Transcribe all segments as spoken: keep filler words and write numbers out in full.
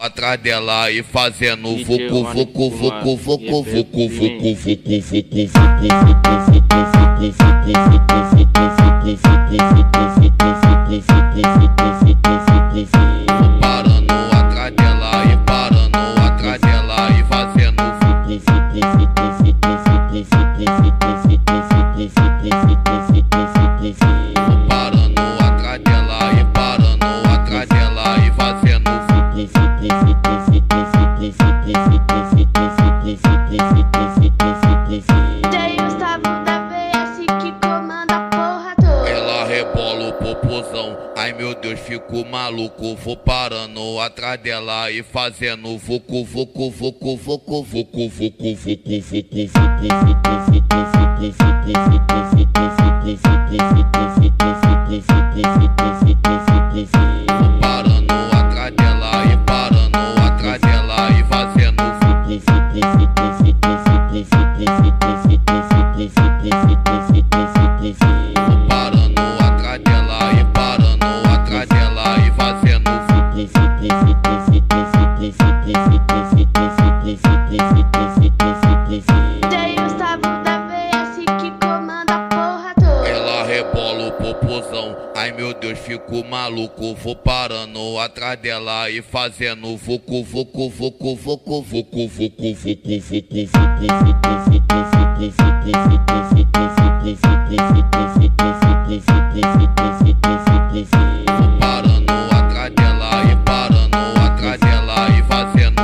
atrás dela e fazendo vucu vucu vucu vucu vucu vucu vucu vucu vucu parando atrás dela e parando atrás dela e fazendo parando atrás dela e parando atrás dela e fazendo Tem Gustavo da V S que comanda a porra toda. ela rebola o popozão, ai meu Deus, fico maluco. Vou parando atrás dela e fazendo vucu vucu vucu vucu vucu vucu vucu vucu parando atrás dela e parando atrás dela e fazendo parando atrás dela e parando atrás dela e fazendo Tem Gustavo da V S que comanda a porra toda. ela rebola o popozão, ai meu Deus, fico maluco. Vou parando atrás dela e fazendo vucu vucu vucu vucu vucu vucu vucu vucu parando atrás dela e parando atrás dela e fazendo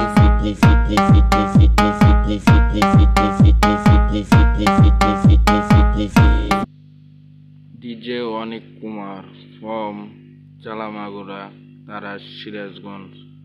D J Onik Kumar from Chalamagura, Tara Shirasganj.